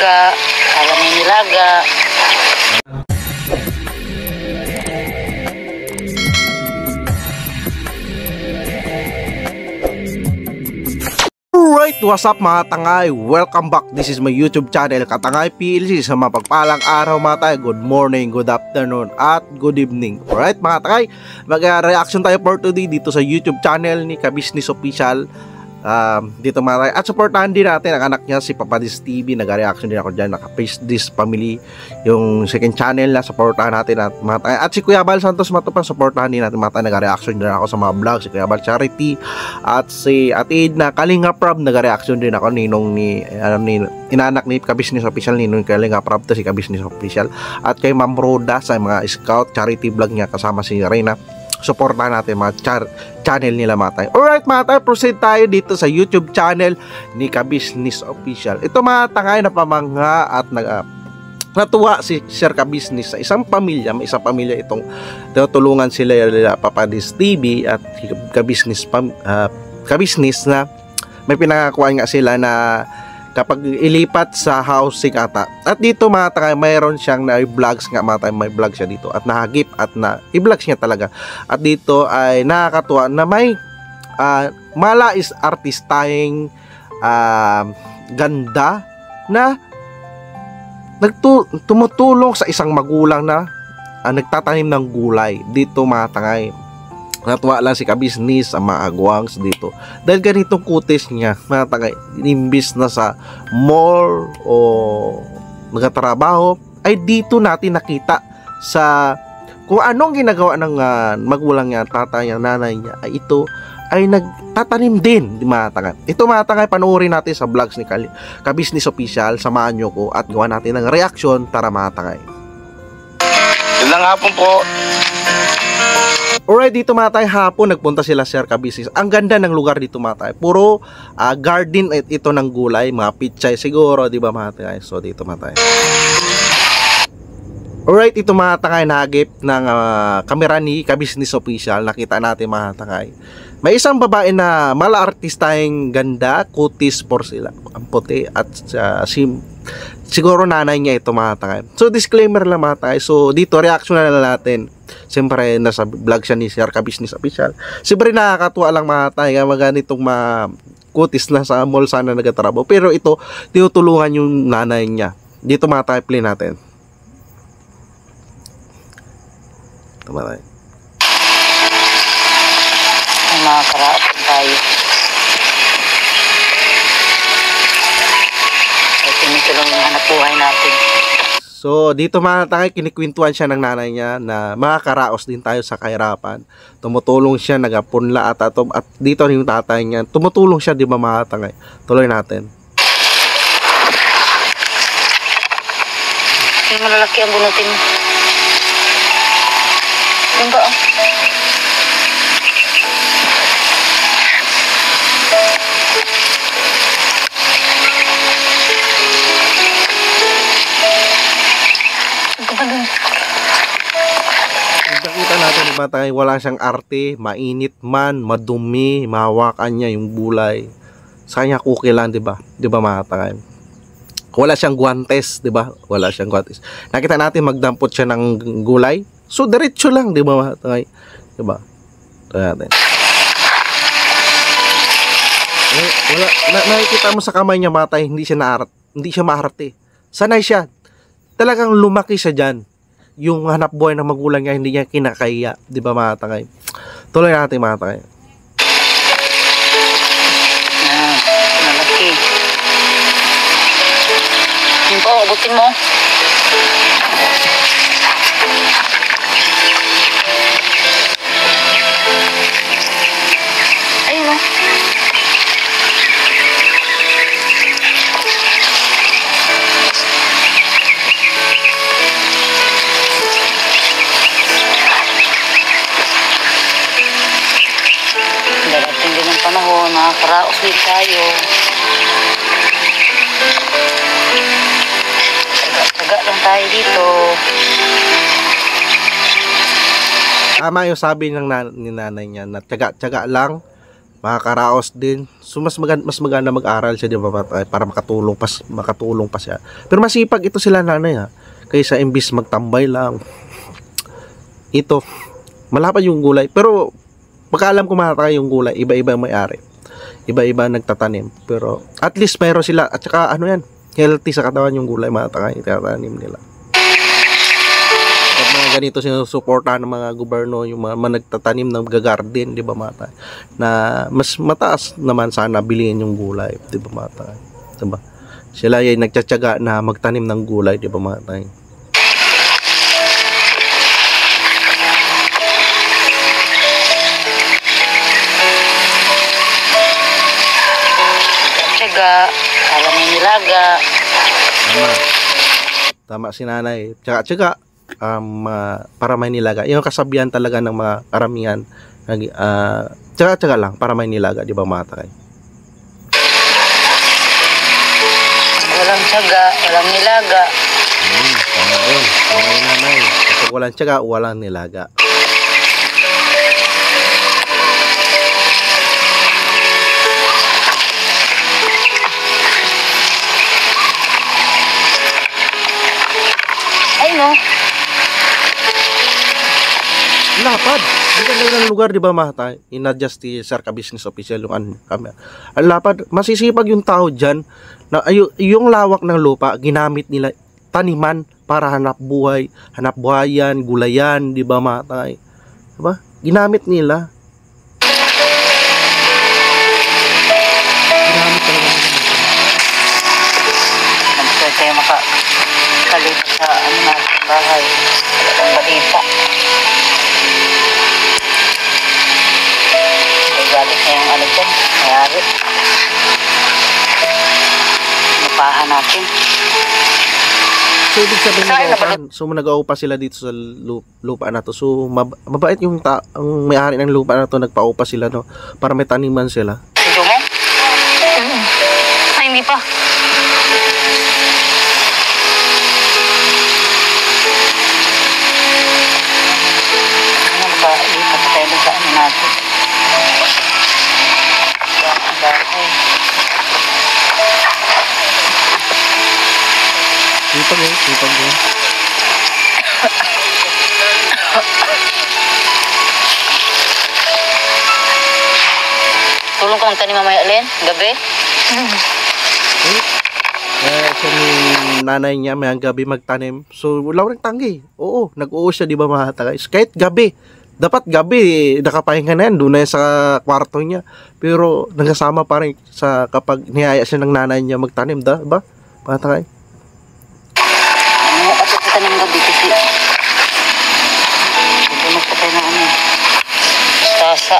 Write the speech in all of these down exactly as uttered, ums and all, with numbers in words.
nilaga, para may nilaga. Alright, what's up mga tangay? Welcome back. This is my YouTube channel, Katangay P L C. Sa mapagpalang araw mga tayo, good morning, good afternoon, at good evening. Alright mga tangay, mag-reaction tayo for today dito sa YouTube channel ni Ka-Business Official. Um, dito mga tayo, at supportahan din natin ang anak niya si Papadis T V. Nag-reaction din ako dyan, naka-Papadis Family, yung second channel na supportahan natin at mga tayo. At si Kuya Bal Santos Matupan, supportahan din natin mga tayo. Nag-reaction din ako sa mga vlog, si Kuya Bal Charity at si Atid na Kalinga Prab. Nag-reaction din ako ninong ni, ano, ni inanak ni Ka-Business Official, ninong Kalinga Prab to si Ka-Business Official. At kay Ma'am Roda sa mga scout charity vlog niya kasama si Reyna. Supportahan natin mga char channel nila mga tayo. Alright mga tayo, proceed tayo dito sa YouTube channel ni Ka-Business Official. Ito mga tangay na pamangha at nag uh, natuwa si Sir Ka-Business sa isang pamilya, may isang pamilya itong tinutulungan sila nila Papadis T V at Ka-Business uh, Ka-Business na may pinangakuan nga sila na kapag ilipat sa housing ata. At dito mga tangay, mayroon siyang na vlogs nga mga tangay, may vlog siya dito at nahagip at na i-vlogs niya talaga. At dito ay nakakatuwa na may uh, malais artistahing uh, ganda na nagtu tumutulong sa isang magulang na uh, nagtatanim ng gulay dito mga tangay. Natuwa lang si Ka-Business sa mga agwangs dito dahil ganitong kutis niya mga tagay, imbis na sa mall o nagtatrabaho ay dito natin nakita sa kung anong ginagawa ng uh, magulang niya, tatay niya, nanay niya, ay ito ay nagtatanim din di mga tagay. Ito mga tagay, panoorin natin sa vlogs ni Ka-Business Official. Samahan nyo ko at gawa natin ng reaction. Tara mga tagay. Yun lang hapon po. Alright, dito mga tayo hapon nagpunta sila Sir Ka-Business. Ang ganda ng lugar dito mga tayo. Puro uh, garden ito ng gulay, mga pichay siguro, di ba mga tayo? So dito mga tayo. Alright, ito mga tangay nahagip ng uh, kamera ni Ka-Business Official. Nakita natin mga tangay. May isang babae na mala artistahing ganda, kutis por sila, ang puti at uh, sim siguro nanay niya ito mga tangay. So disclaimer lang mga tangay. So dito reaction na lang natin. Siyempre nasa vlog siya ni Sir Ka-Business Official. Siyempre nakakatuwa lang mga tangay, mga ganitong mga kutis na sa mall sana nagatrabaho. Pero ito tinutulungan yung nanay niya. Dito mga tangay, play natin. Tama tayo. Ay, mga karapan tayo. Ay, tinitulong yung hanap buhay natin. So, dito mga tangay, kinikwentuhan siya ng nanay niya na makakaraos din tayo sa kahirapan. Tumutulong siya, nagapunla at atom. At dito yung tatay niya, tumutulong siya, di ba mga tangay? Tuloy natin. Yung malalaki ang bunutin mo. Yung ba, oh. Nakita natin diba tayo, wala siyang arte, mainit man, madumi, mahawakan niya yung gulay. Sa kanya cookie lang, 'di ba? 'Di ba mga tangay? Wala siyang guantes, 'di ba? Wala siyang guantes. Nakita natin magdampot siya ng gulay. So diretso lang, 'di ba mga tangay? 'Di ba? Natin. Eh, wala na, nakikita mo sa kamay niya mga tangay, hindi siya naart, hindi siya maarte. Sanay siya. Talagang lumaki siya diyan. Yung hanap buhay ng magulang niya, hindi niya kinakaya, di ba mga tangay? Tuloy natin mga tangay. Ah, malaki. Yung po, abutin mo. Ayun o. Panahon, nakakaraos din tayo. Taga-taga lang tayo dito. Tama yung sabi ng nan ni nanay niya na tiyaga-tiyaga lang makakaraos din. So mas maganda, mas maganda mag-aral siya, di ba, para makatulong pa makatulong pa siya. Pero masipag ito sila nanay ha. Kaysa imbis magtambay lang. Ito malapad yung gulay. Pero pagkaalam ko mga tatay, yung gulay iba-iba ang may-ari. Iba-iba nagtatanim. Pero at least mayroon sila, at saka ano yan, healthy sa katawan yung gulay mga tatay, itatanim nila. At mga ganito sinusuportahan ng mga gobyerno, yung mga, mga nagtatanim ng gagarden, di ba mata, na mas mataas naman sana bilihin yung gulay, di ba mata, di ba? Sila ay nagtsatsaga na magtanim ng gulay, di ba mata. Tsaga, para may nilaga. Tama. Tama si nanay. Tsaka-tsaka um, uh, para may nilaga. Yung kasabihan talaga ng mga karamihan. Uh, tsaka-tsaka lang para may nilaga, di ba mga takay? Walang tsaga, walang nilaga. Hmm, tama yun. Tama yun nanay. Kapag walang tsaka, walang nilaga. No? Lapad. Hindi ka lang ng lugar, di ba mata? In-adjust si Sir Ka-Business Official yung ano, kami. Ang lapad. Masisipag yung tao dyan na ay, yung lawak ng lupa, ginamit nila taniman para hanap buhay, hanap buhayan, gulayan, di ba mata? Di ba? Ginamit nila. Ginamit talaga nila. Nagsa tayo makakalipat sa ano natin bahay. Ang balita. May galit na yung ano dyan. Mayari. Lupahan natin. So, ibig sabihin Saan na nag-aupa, so nag-aupa sila dito sa lupa, lupa na to. So, mab mabait yung ta ang may-ari ng lupa na to, nagpa-aupa sila, no? Para may taniman sila. Ito mo? Mm. Ay, hindi pa. Ano ba? Lipat tayo na sa ano natin. Yan ang bahay. Sipag eh, sipag eh. Tulong ko magtanim mamaya, Len? Gabi? Eh, eh siya ni nanay niya, mayang gabi magtanim. So, wala rin tanggi. Oo, nag-uo siya, di ba mga tagay? Kahit gabi. Dapat gabi, nakapahinga na yan, doon na yan sa kwarto niya. Pero, nagsasama pa rin sa kapag niyaya siya ng nanay niya magtanim, da, ba? Mga tagay? Ano, at ito ng gabi kasi pupunos pa tayo ng ano. Stasa.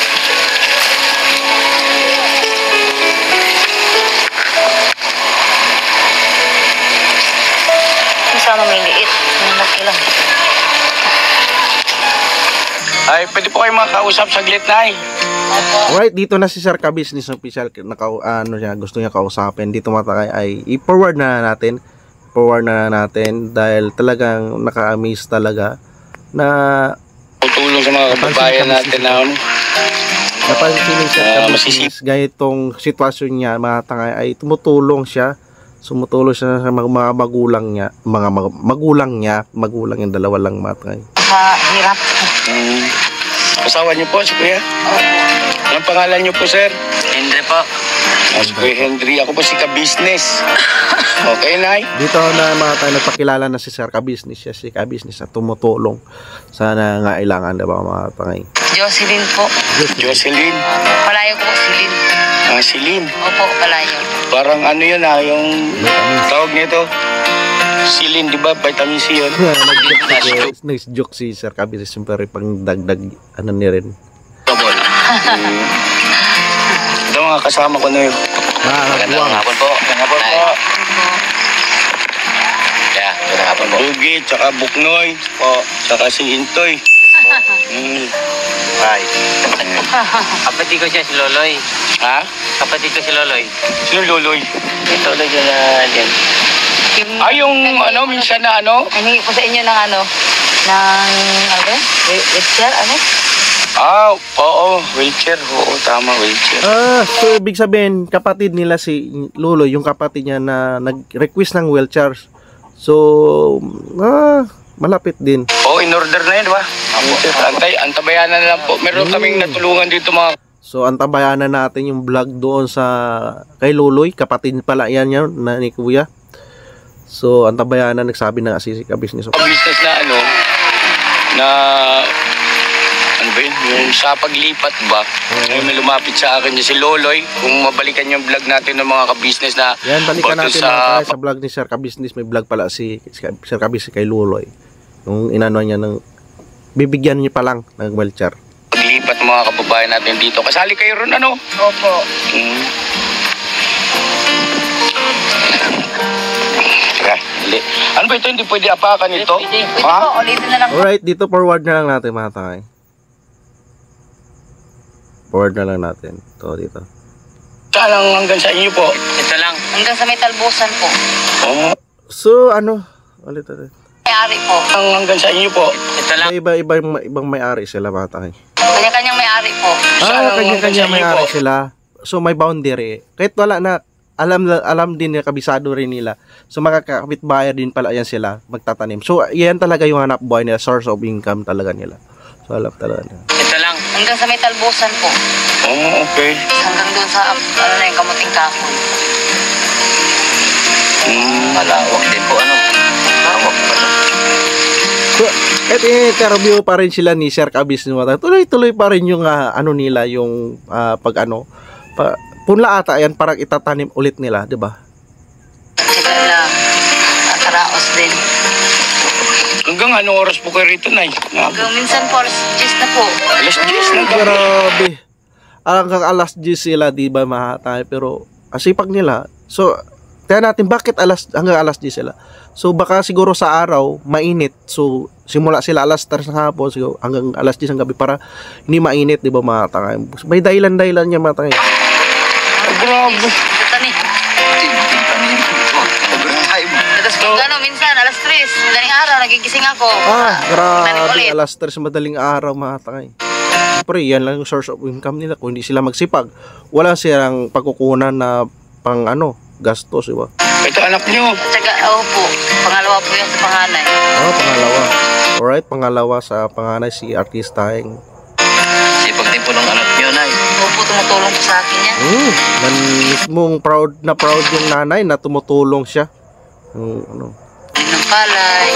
Sana may liit. May laki lang. Ay, pwede po kayo makausap saglit na eh. Alright, dito na si Sir Ka-Business Official, naka, ano siya, gusto niya kausapin. Dito matakay ay i-forward na natin. Forward na natin dahil talagang naka-amaze talaga na Tutulong sa mga kababayan natin na ano. napansin ni Sir Ah, Ka-Business, ganitong sitwasyon niya, mga tangay, ay tumutulong siya. Sumutulong siya sa mga, mga magulang niya, mga mag, magulang niya, magulang yung dalawa lang mga tangay. Sa hirap. Hmm. Asawa niyo po, si Kuya? Anong pangalan niyo po, sir? Hindi po. Ah, si Kuya Henry. Ako po si Ka-Business. Okay, Nay? Dito na mga tayo nagpakilala na si Sir Ka-Business, siya si Ka-Business at tumutulong sa nangailangan, diba mga tangay. Jocelyn po. Jocelyn. Palayo po, Silin. Ah, si Lynn. Opo, palayo. Parang ano yun ah, yung tawag nito. Silin, di ba? Vitamin C yun. Nag-joke si, nag-joke si Sir Ka-Business, siyempre pang dagdag ano ni rin. Double. Hmm. Ito mga kasama ko na yun. Magandang Nakakabuwang. hapon po. Magandang hapon po. Yeah, magandang hapon po. Bugi, tsaka Buknoy, po, tsaka si Intoy. Hmm. Right. Kapatid ko siya si Loloy. Ha? Kapatid ko si Loloy. Sino Loloy? Ito ulit yun na din. Ah, yung ano, minsan na ano? Hingi po sa inyo ng ano, ng, ano ba? Richard, ano? Ah, oo, wheelchair. Oo, tama, wheelchair. Ah, so ibig sabihin, kapatid nila si Luloy, yung kapatid niya na nag-request ng wheelchair. So, ah, malapit din. Oo, in order na yun, di ba? Wheelchair. Antay, antabayanan na lang po. Meron kaming natulungan dito mga... So, antabayanan natin yung vlog doon sa kay Luloy, kapatid pala yan yun, na ni Kuya. So, antabayanan, nagsabi na kasi si ka-business. business na ano, na... Ano ba yun? Yung sa paglipat ba? Ngayon may lumapit sa akin niya si Loloy. Kung mabalikan yung vlog natin ng mga ka-business na... Yan, balikan about natin sa... sa, sa vlog ni Sir Ka-Business. May vlog pala si, si Sir Ka-Business kay Luloy. Yung inano niya ng... Bibigyan niya pa lang ng wheelchair. Paglipat ng mga kababayan natin dito. Kasali kayo ron, ano? Opo. Hmm. Teka, hindi. Ano ba ito? Hindi pwede apakan ito? Pwede, pwede po. Ulitin na lang po. Alright, dito forward na lang natin mga takay. Forward na lang natin. Ito, dito. Saan lang hanggang sa inyo po? Ito lang. Hanggang sa may talbusan po. Oo. So, ano? Ulit, ulit. May-ari po. Ang hanggang sa inyo po? Ito lang. Iba, iba, ibang, ibang may-ari sila mga takay. Kanya-kanyang may-ari po. Saan Ah, ang kanya-kanya hanggang sa inyo may-ari po? sila. So, may boundary. Kahit wala na, alam alam din nila, kabisado rin nila. So, makakapit bayar din pala yan sila, magtatanim. So, yan talaga yung hanap buhay nila, source of income talaga nila. So, alam talaga nila. Ito lang. Hanggang sa may talbusan po. Oo, okay. Hanggang doon sa, ano na yung kamuting kahoy. Hmm. Malawak din po ano. Malawak pa lang. So, at interview pa rin sila ni Sir Ka-Business. Tuloy-tuloy pa rin yung ah, ano nila, yung ah, pag ano, pa, punla ata yan, parang itatanim ulit nila, di ba? Sila lang. Nakaraos din. Hanggang anong oras po kayo rito, Nay? Na, Hanggang minsan po, alas diyes na po. alas diyes ng gabi. Grabe. Hanggang alas diyes sila, di ba, mahatay? Pero, asipag nila. So, kaya natin, bakit alas, hanggang alas diyes sila? So, baka siguro sa araw, mainit. So, simula sila alas tres ng hapon, siguro hanggang alas diyes ng gabi para hindi mainit, di ba, mahatay? May dahilan-dahilan niya, mahatay. Grabe. Tatanim. Tapos kung ano, minsan, alas tres, madaling araw, nagigising ako. Ah, Tanim grabe. ulit. Alas tres madaling araw, mahatay. Siyempre, yan lang yung source of income nila. Kung hindi sila magsipag, wala silang pagkukunan na pang ano, gastos, di ba? Ito anak nyo. At saka, oo po, pangalawa po yan sa panganay. Oh, pangalawa. Alright, pangalawa sa panganay si Artistaheng. Sipag din po ng anak niyo, Nay. Opo, tumutulong po sa akin yan. Hmm, man mismong proud na proud yung nanay na tumutulong siya. Yung ano. Ng palay.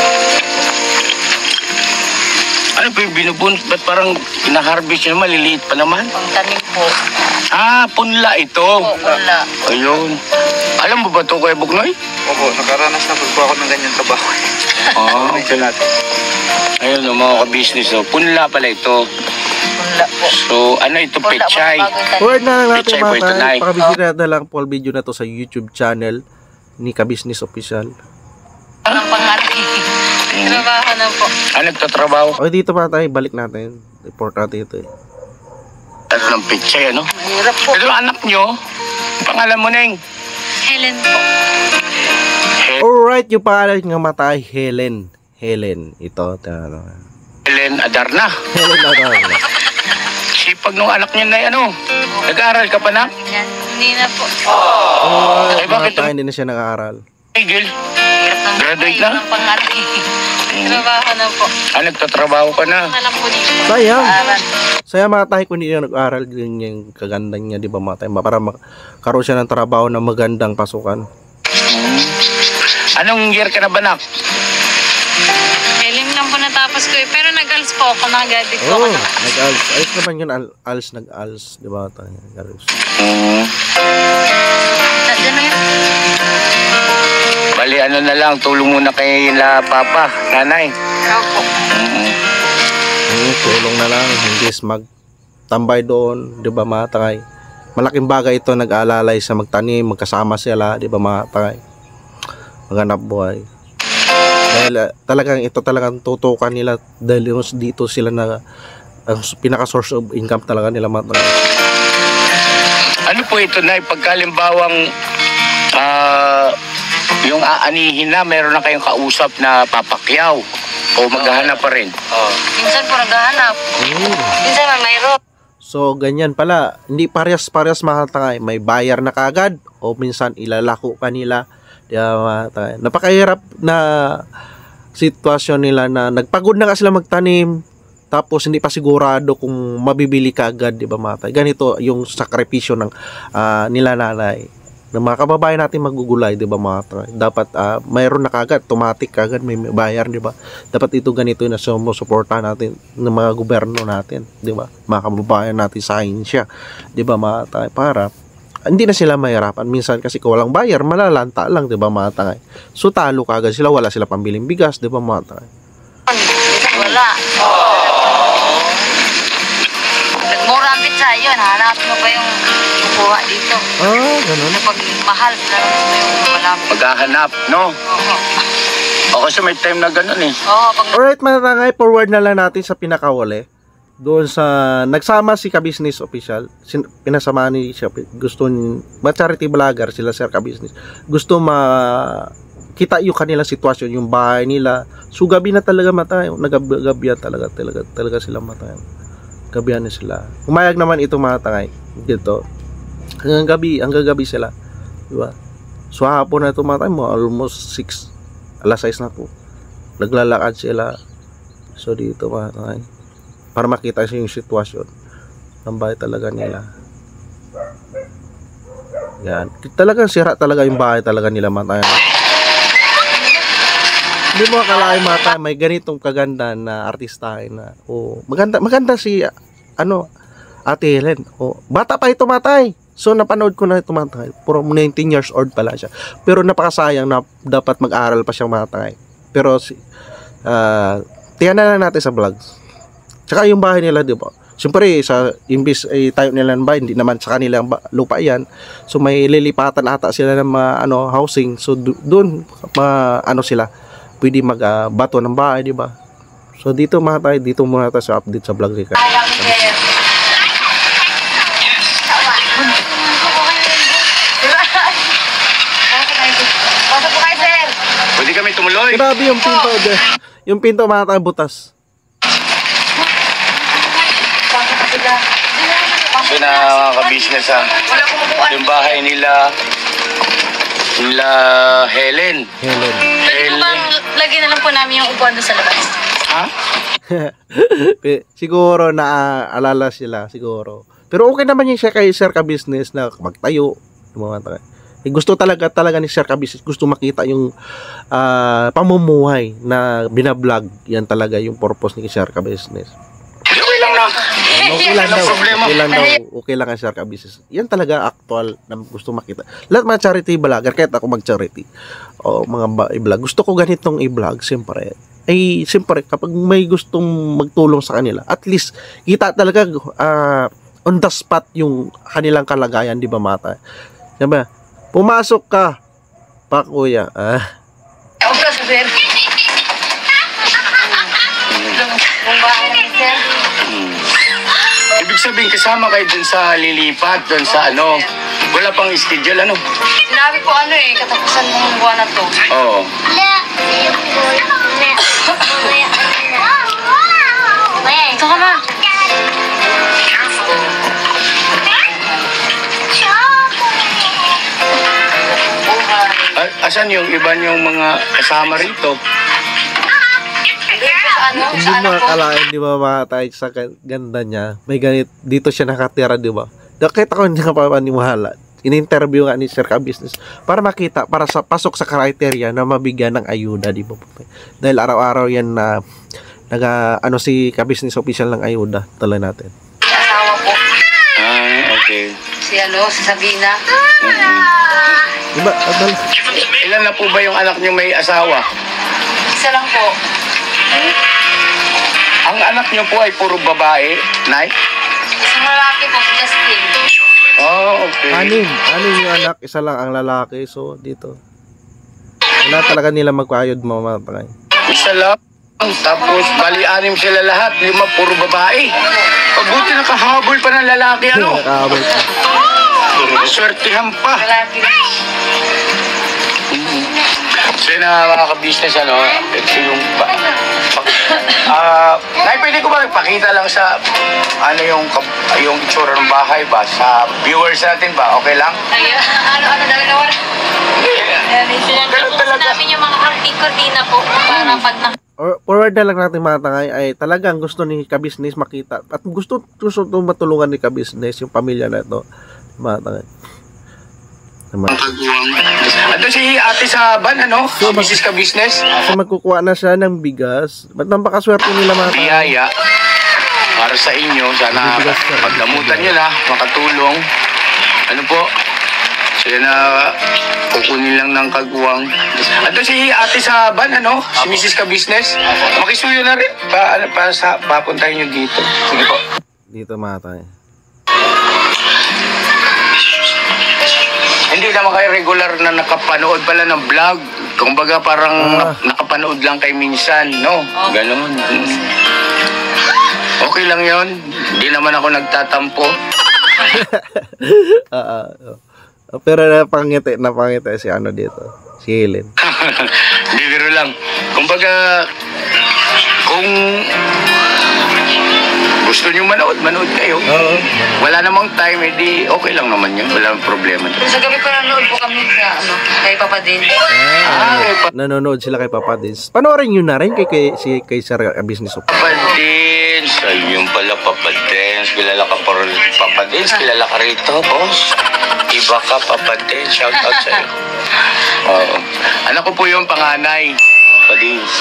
Ano po yung binubun? Ba't parang pinaharvest nyo? Maliliit pa naman. Pangtanim po. Ah, punla ito. Oo, wala. Ayun. Alam mo ba ito, Kuya Bugnoy? Opo, nakaranas na po ako ng ganyan trabaho. Oo. Ayun, no, mga ka-business. No. Punla pala ito. Wala po. So, ano ito, Wala, pechay? bagong tanim. Forward na lang natin Pichay po ito, mga Nay. tayo. Pakabisita na lang po ang video na to sa YouTube channel ni Ka-Business Official. Ang panganay. Trabaho na po. Ano nagtatrabaho? Okay, dito pa tayo, balik natin. Report natin ito eh. Ano ng pechay, ano? Mahirap po. Ito ang anak nyo. Pangalan mo, Neng. Helen po. Alright, yung pangalan nga matay, Helen. Helen, ito. Ano, Helen Adarna. Helen Adarna. Sipag nung anak niya na ano. Nag-aaral ka pa na? Yan. Hindi na po. Oh, Ay, bakit matay, hindi na siya nag-aaral. Igil. Hirap ng Graduate buhay, na? Ang panganay. Trabaho na po. Ah, nagtatrabaho ka na. Alam po dito. Sayang. Aral. Saya matay kung hindi niya nag-aaral din yung kagandang niya, di ba matay? Para makaroon siya ng trabaho na magandang pasukan. Anong year ka na ba, nak? Helen lang po natapos ko eh. Pero nag-als po ako. Nag-graduate po Oh, ako. nag-als. Ayos naman yun, al- als, nag-als, di ba tayo? Nag-als. Hmm. Diyan na yun. Bali, ano na lang, tulong muna kay la papa, nanay. Opo. Hmm. Hmm, tulong na lang, hindi magtambay doon, di ba matay? Malaking bagay ito, nag-aalalay sa magtanim, magkasama sila, di ba matay? Maghanap buhay. Dahil uh, talagang ito talagang tutukan nila dahil yung dito sila na ang pinaka source of income talaga nila matay. Ano po ito, nay? Pagkalimbawang ah, yung aanihin na, meron na kayong kausap na papakyaw. O O maghahanap pa rin? Oo. Minsan po naghahanap. Hmm. Minsan man mayroon. So, ganyan pala. Hindi parehas-parehas mga tangay. May bayar na kagad o minsan ilalako kanila. Diba, mga tangay. Napakahirap na sitwasyon nila na nagpagod na nga sila magtanim tapos hindi pa sigurado kung mabibili ka agad, di ba mga tangay? Ganito yung sakripisyo ng uh, nila nanay. Ng mga kababayan natin magugulay, di ba mga tangay? Dapat uh, mayroon na kagad, automatic kagad may bayar, di ba? Dapat ito ganito na sumusuporta natin ng mga gobyerno natin, di ba? Mga kababayan natin sa ahensya, di ba mga tangay? Para hindi na sila mahirapan. Minsan kasi kung walang bayar, malalanta lang, di ba mga tangay? So talo kagad sila, wala sila pambiling bigas, di ba mga tangay? Minsan wala. Nagmura ang pizza, yun. Hanapin mo pa yung kukuha dito. Ah, ganun. Pag mahal, hanapin mo yung malapit. Maghahanap, no? Oo. O kasi may time na ganun eh. Oo, pag Alright mga tangay, forward na lang natin sa pinakawali. Doon sa nagsama si Ka-Business Official, sin, pinasama ni siya, gusto ba charity vlogger sila Sir Ka-Business. Gusto ma kita yung kanilang sitwasyon, yung bahay nila. So gabi na talaga matay, nagagabihan talaga talaga talaga sila matay. Gabihan na sila. Umayag naman ito mga tangay dito. Hanggang gabi, hanggang gabi sila. Di ba? So hapon na ito mga tangay mo, almost six, alas sais na po. Naglalakad sila. So dito mga tangay, para makita siya yung sitwasyon ng bahay talaga nila. Yan. Talagang sira talaga yung bahay talaga nila mga tangay. Hindi mo akalain mga tayo, may ganitong kaganda na artistahin na, oh, maganda, maganda si, ano, Ate Helen. Oh, bata pa ito matay. So, napanood ko na ito matay. Puro nineteen years old pala siya. Pero napakasayang na dapat mag-aral pa siyang matay. Pero, si, uh, tingnan na natin sa vlogs. Tsaka yung bahay nila, di ba? Siyempre, sa imbis ay tayo nila ng bahay, hindi naman sa kanilang lupa yan. So, may lilipatan ata sila ng mga, ano, housing. So, doon, ma, ano sila, pwede mag-bato uh, ng bahay, di ba? So dito mga tayo, dito muna tayo sa update sa vlog Rika. pasok po kayo, sir. Pwede kami tumuloy. Grabe yung pinto, de. Yung pinto mga tayo butas. Pasok po sila. So na ka-business ha. Wala kong upuan. Yung bahay nila, nila Helen. Helen. Pwede po bang lagyan na lang po namin yung upuan doon sa labas? Ha? Siguro na alala sila, siguro. Pero okay naman yung siya kay Sir Ka-Business na magtayo. Mga tayo. Eh, gusto talaga talaga ni Sir Ka-Business, gusto makita yung uh, pamumuhay na binablog. Yan talaga yung purpose ni Sir Ka-Business. Okay lang na. Okay lang daw. problema. Okay lang daw. Okay lang ang Sir Ka-Business. Yan talaga actual na gusto makita. Lahat mga charity vlogger, kahit ako mag-charity o mga i-vlog, gusto ko ganitong i-vlog, siyempre. Ay, siyempre, kapag may gustong magtulong sa kanila, at least, kita talaga uh, on the spot yung kanilang kalagayan, di ba mata? Diba? Pumasok ka, pa kuya. Ah. Ako pala sa sir. Kung bahay ni sir. Hmm. Ibig sabihin kasama kayo dun sa lilipat, dun sa ano, wala pang schedule ano? Sinabi ko ano eh, katapusan ng buwan na to. Oo. Ito ka ma. A- asan yung iba yung mga kasama rito? Hindi ko sa ano, Hindi sa anak mo ko. akalain, di ba mga tayo sa ganda niya, may ganit, dito siya nakatira, di ba? Nakita ko hindi ka pa paniwala. In-interview nga ni Sir Ka-Business para makita, para sa pasok sa criteria na mabigyan ng ayuda, di ba? Dahil araw-araw yan na naga, ano si Ka-Business Official ng ayuda, tala natin. Si asawa po. Ah, okay. Si ano, si Sabina. Diba? Adal, Ilan na po ba yung anak niyo may asawa? Isa lang po. Ang anak niyo po ay puro babae, Nay? Isang lalaki po, si Justin. Oh, okay. anin, anin yung anak, isa lang ang lalaki, so dito. Wala talaga nila magpayod mga mga Isa lang. Tapos, bali-anim sila lahat. Lima, puro babae. Pabuti nakahabol pa ng lalaki, ano? Nakakabay pa. Swertihan pa. Lalaki. So yun na mga ka-business, ano, ito yung... Ah, Nay, pwede ko ba ipakita lang sa ano yung kap- yung itsura ng bahay ba? Sa viewers natin ba? Okay lang? Ay, ano-ano talaga wala. Ganun talaga. namin yung mga kurtina po para pag na... Or forward na lang natin mga tangay ay talagang gusto ni ka-business makita at gusto gusto to matulungan ni ka-business yung pamilya na ito mga tangay. Naman. Ando si ate sa van, ano? Business ka business? So magkukuha na siya ng bigas. Ba't napakaswerte nila mga tangay? Biyaya para sa inyo. Sana Bigas ka. pagdamutan nyo na, makatulong. Ano po? Sila na kukunin lang ng kagwang. Ando si ate sa van, ano? Si Missus ka business? Makisuyo na rin. Pa, ano, para sa, papuntahin nyo dito. Sige po. Dito mga tangay. Hindi naman kayo regular na nakapanood pala ng vlog. Kumbaga parang Ah. na- nakapanood lang kayo minsan, no? Ganon. Okay lang yon. Hindi naman ako nagtatampo. Ah, ah, oh. Pero napangiti, napangiti si ano dito. Si Helen. Hindi, biro lang. Kumbaga, kung gusto niyo manood, manood kayo. Oo. Wala namang time, edi okay lang naman yun. Wala namang problema. Sa gabi pa nanood po kami sa ano, kay Papa din. Ah, eh, pa- Nanonood sila kay Papa Dins. Panoorin nyo na rin kay, kay, si, kay Sir uh, Business of. Papadins. Ayun pala, Papadins. Kilala ka pa rin. Papadins, kilala ka rito, boss. Iba ka, Papadins. Shout out sa'yo. Oo. Anak ko po yung panganay. Papadins.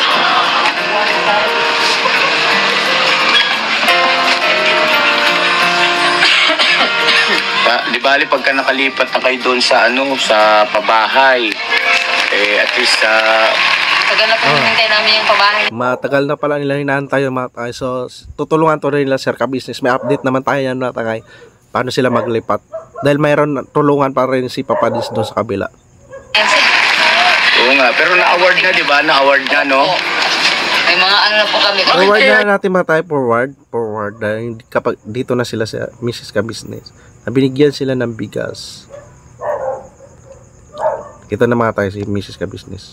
Pa, di bali pagka nakalipat na kayo doon sa ano, sa pabahay, eh at least sa Tagal na po hinintay namin yung pabahay. Matagal na pala nila hinahantay yung mga tangay. So, tutulungan to rin nila Sir Ka-Business. May update naman tayo yan mga tangay. Paano sila maglipat. Dahil mayroon tulungan pa rin si Papa Dins doon sa kabila. oo nga, pero na-award na, di ba? Na-award na, no? May mga ano na po kami. Forward na natin mga tayo. Forward. Forward. Dahil kapag dito na sila sa Missus Ka-Business. Nabinigyan sila ng bigas. Kita na mga tayo si Missus Ka-Business.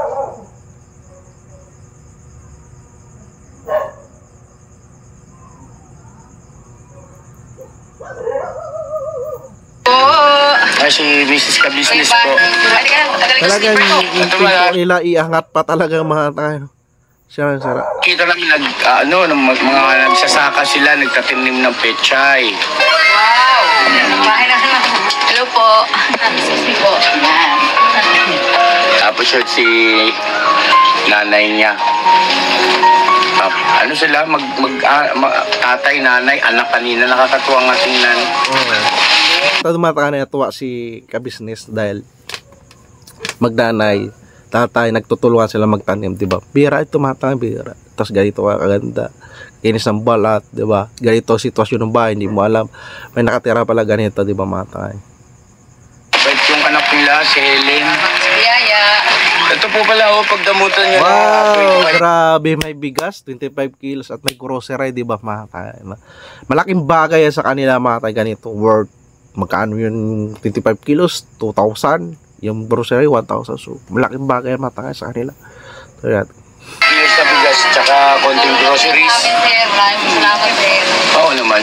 Ah, si Missus Ka-Business po. Talagang yung Ito ba, pinto nila iangat pa talaga mga tayo. Siya sara. kita namin nag, ah, ano, ng mga, mga nagsasaka sila, nagtatinim ng pechay. Wow! Bahay na naman. Hello po. Excuse me po. Yan. Tapos yun si nanay niya. Ah, ano sila, mag, mag, ah, ma- tatay, nanay, anak kanina, nakakatuwa nga tingnan. Oo. Ito tumatakan na tuwa si Ka-Business dahil magdanay, tatay, nagtutulungan sila magtanim, di ba? Bira ito mga tanga, bira. Tapos ganito ka kaganda. Kinis ng balat, di ba? Ganito sitwasyon ng bahay, hindi mo alam. May nakatira pala ganito, di ba mga tanga? Bait yung anak nila, si Helen. Yaya. Ito po pala, oh, pagdamutan niyo Wow, na twenty-five. grabe, may bigas, twenty-five kilos at may grocery, di ba mga tanga? Malaking bagay yan sa kanila mga tanga, ganito, worth. Magkano yun, twenty-five kilos, two thousand. Yung grocery, one thousand. So, malaking bagay mga tanga sa kanila. So, yan. Kilos na bigas, tsaka konting groceries. Maraming sir. Maraming salamat sir. Oo naman.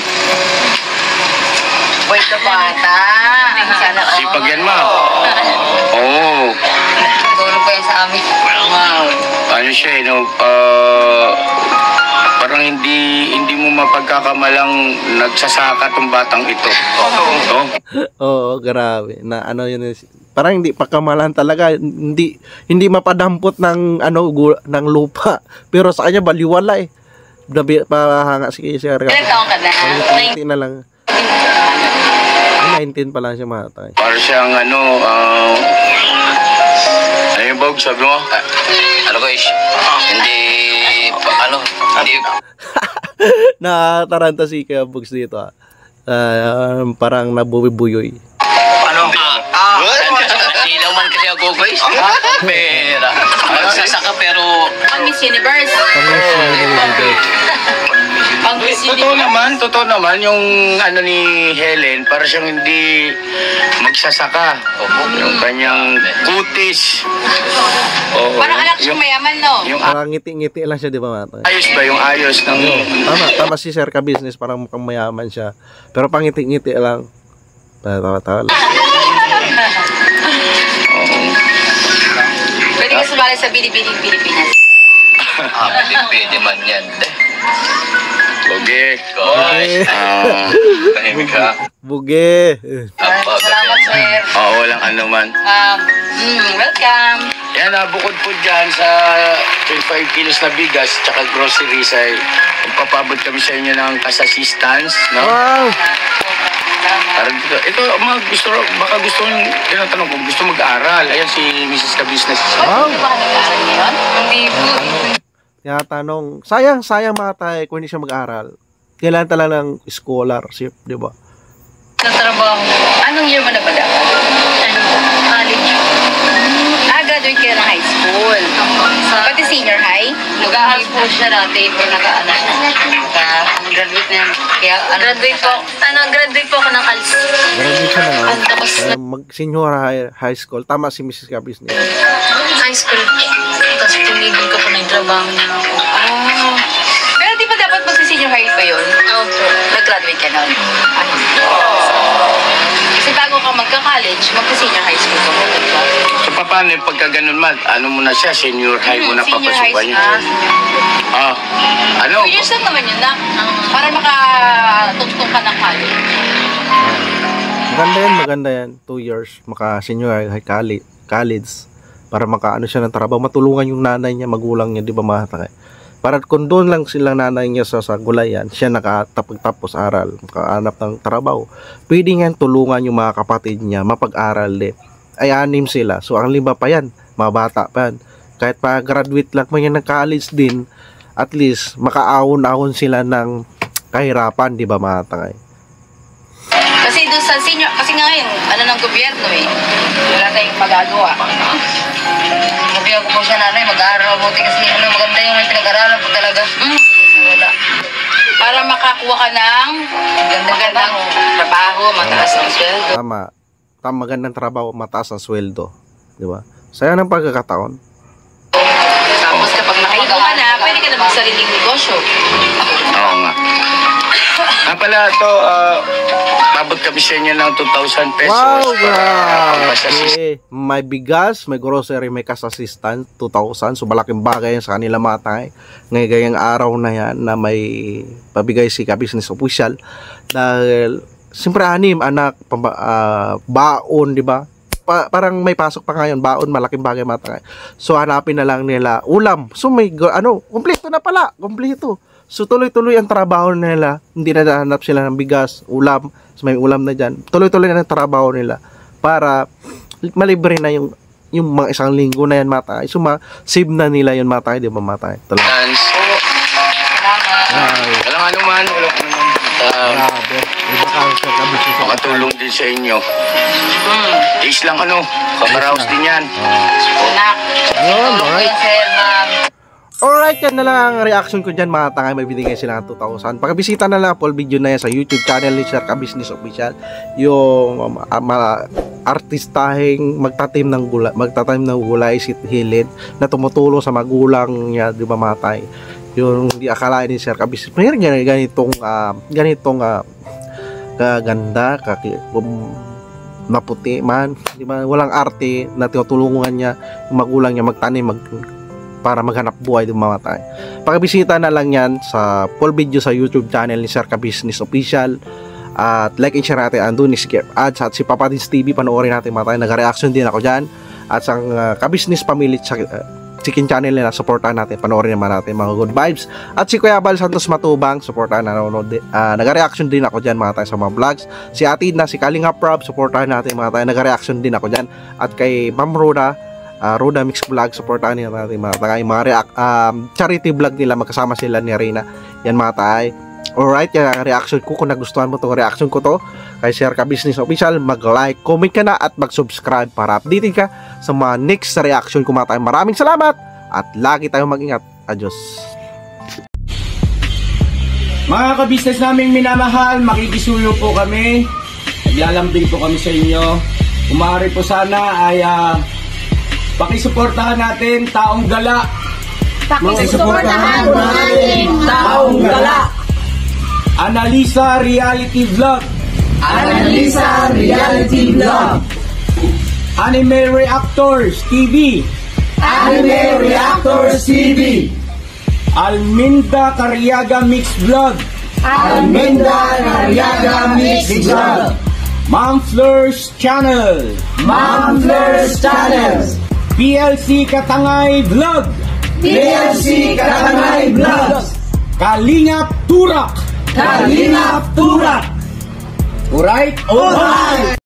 Wait na bata. Sana all. Sipag yan, ma. Oo. Tulong ko yan sa amin. Wow. Ano siya, eh, no? Ah, parang hindi hindi mo mapagkakamalang nagsasaka tong batang ito. Oo. Oo, grabe. Na ano yun, is- parang hindi pakamalan talaga, hindi hindi mapadampot ng ano gu- ng lupa. Pero sa kanya baliwala eh. Nabi pahanga si Sir. Ilang taong ka na? nineteen na lang. nineteen pa lang siya matay. Para siyang ano, ah, ano yung Bog, sabi mo? Ano ko is, hindi, pa- ano, hindi, Nataranta si Kuya Bugs dito ah. Ah, parang nabubuyoy. Ano? Ah, silaw man kasi ako guys. Pera. Magsasaka pero, Ang Miss Universe. Pang-Miss Universe. Ang busy Totoo din. naman, totoo naman yung ano ni Helen, para siyang hindi magsasaka. Yung kanyang kutis. Oo. Parang anak siyang Yung, mayaman, no? yung Parang ngiti-ngiti lang siya, di ba, mga tay? ayos ba? Yung ayos ng... Tama, tama si Sir Ka Business, parang mukhang mayaman siya. Pero pangiti-ngiti lang. Tawa-tawa lang. Pwede ka sumali sa Binibining Pilipinas. Ah, pwede, pwede man yan. Buge. Eh, Ah, Tahimik ka. buge. Salamat, sir. Oo, walang ano man. Um, mm, welcome. Yan, ah, bukod po dyan sa twenty-five kilos na bigas tsaka groceries ay magpapabot kami sa inyo ng cash assistance, no? Wow! Parang dito, ito, mga gusto, baka gusto yung, tinatanong ko, gusto mag-aaral. Ayan si Missus Ka Business. Wow! Hindi ba ka nag-aaral ngayon? Hindi po. Tinatanong, sayang, sayang mga tay kung hindi siya mag-aral. Kailangan talaga ng scholarship, di ba? Natrabaho mo. Anong year mo na pala? Ano po? College. Ah, graduate ka na ng high school. Pati senior high? Nag-aaral po siya dati, pero nag-aaral siya. Nag-graduate na yan. Kaya, ano, graduate po. Ano, graduate po ako ng A L S. Graduate siya na. Ano, tapos Uh, mag-senior high, high school. Tama si Missus Ka Business. high school. Tapos tumigil ko po ng trabaho na ako. Ah. Pero di ba dapat magsi-senior high pa yun? Oo po. Nag-graduate ka nun? Ano? Kasi bago ka magka-college, magka-senior high school ka po, di ba? So, paano yung pagka ganun man? Ano mo na siya? Senior high mo na Senior high papasukan niya? Ah, ano? Two years lang naman yun na. Para makatugtong ka ng college. Maganda yan, maganda yan. Two years, maka-senior high college, college para makaano siya ng trabaho. Matulungan yung nanay niya, magulang niya, di ba mga tay? Para kung doon lang silang nanay niya sa, sa gulayan, siya nakatapos aral, makaanap ng trabaho. Pwede nga tulungan yung mga kapatid niya, mapag-aral din. Ay, anim sila. So, ang lima pa yan, mga bata pa yan. Kahit pa graduate lang mo yan ng college din, at least, makaahon-ahon sila ng kahirapan, di ba mga tay? Kasi doon sa senior, kasi nga ngayon, ano ng gobyerno eh. Wala tayong magagawa. Sabi ako po sa nanay, mag-aaral mabuti kasi ano, maganda yung may pinag-aralan po talaga. Mm. Wala. Para makakuha ka ng magandang trabaho, mataas ang sweldo. Tama. Tama, magandang trabaho, mataas ang sweldo. Di ba? Sayang ng pagkakataon. Tapos kapag nakahigo ka na, pwede ka na magsariling negosyo. Oo nga. Nga pala ito, uh, mabot kami sa inyo ng two thousand pesos. Wow, para pang-assist. grabe. May bigas, may grocery, may cash assistant, two thousand. So, malaking bagay yan sa kanila mga tay. Ngayon gayang araw na yan na may pabigay si Ka Business Official. Dahil, siyempre anim, anak, pamba, uh, baon, di ba? Pa, parang may pasok pa ngayon, baon, malaking bagay mga tay. So, hanapin na lang nila ulam. So, may, ano, kumpleto na pala, kumpleto. So, tuloy-tuloy ang trabaho nila. Hindi na nahanap sila ng bigas, ulam. So, may ulam na dyan. Tuloy-tuloy na ang trabaho nila para malibre na yung yung mga isang linggo na yan matay. So, ma-save na nila yun matay. Di ba matay? Tuloy. Dance. Ay, Walang ano man, walang ano man. Uh, grabe. Di ba ka, Sir Ka Business? makatulong din sa inyo. Is lang ano, kaparaos din yan. Anak, Yun, tulong ko alright. yan, sir, na Alright, yan na lang ang reaction ko dyan mga tangay. May binigay sila ng two thousand. Pakibisita na lang full video na yan sa YouTube channel ni Sir Ka Business Official. Yung um, uh, mga artistahing magtatim ng gulay, magtatanim ng gulay si Helen na tumutulong sa magulang niya, di ba mga tay? Yung hindi akalain ni Sir Ka Business. Mayroon ganitong, ganitong, uh, ganitong uh, kaganda, kaki, um, maputi man, di ba? Walang arte na tinutulungan niya yung magulang niya magtanim, mag para maghanap buhay ng mga tayo. Pakibisita na lang yan sa full video sa YouTube channel ni Sir Ka Business Official. At like and share natin andun ni Skip Ads at si Papa Dins T V, panoorin natin mga tayo. Nag-reaction din ako dyan. At sa uh, Ka Business Family uh, Chicken channel nila, supportahan natin, panoorin naman natin mga good vibes. At si Kuya Bal Santos Matubang, supportahan na nanonood din. Uh, nag-reaction din ako dyan mga tayo sa mga vlogs. Si Atid na, si Kalinga Prab, supportahan natin mga tayo. Nag-reaction din ako dyan. At kay Ma'am Roda, Uh, Roda Mix Vlog, supportahan nila natin mga tayo, mga react, um, charity vlog nila, magkasama sila ni Reyna, yan mga tayo. Alright, yan ang reaction ko. Kung nagustuhan mo itong reaction ko to kay Sir Ka Business Official, mag-like, comment ka na at mag-subscribe para updated ka sa mga next reaction ko mga tayo. Maraming salamat at lagi tayong mag-ingat. Adios. Mga kabisnes naming minamahal, makikisuyo po kami. Naglalambing po kami sa inyo. Kung maaari po sana ay uh, pakisuportahan natin Taong Gala. Pakisuportahan po natin Taong Gala. Analisa Reality Vlog. Analisa Reality Vlog. Anime Reactors T V. Anime Reactors T V. Alminda Cariaga Mix Vlog. Alminda Cariaga Mix Vlog. Ma'am Fleurs Channel. Ma'am Fleurs Channel. P L C Katangay Vlog. P L C Katangay Vlog. Kalingap Turak. Kalingap Turak. Alright? Alright.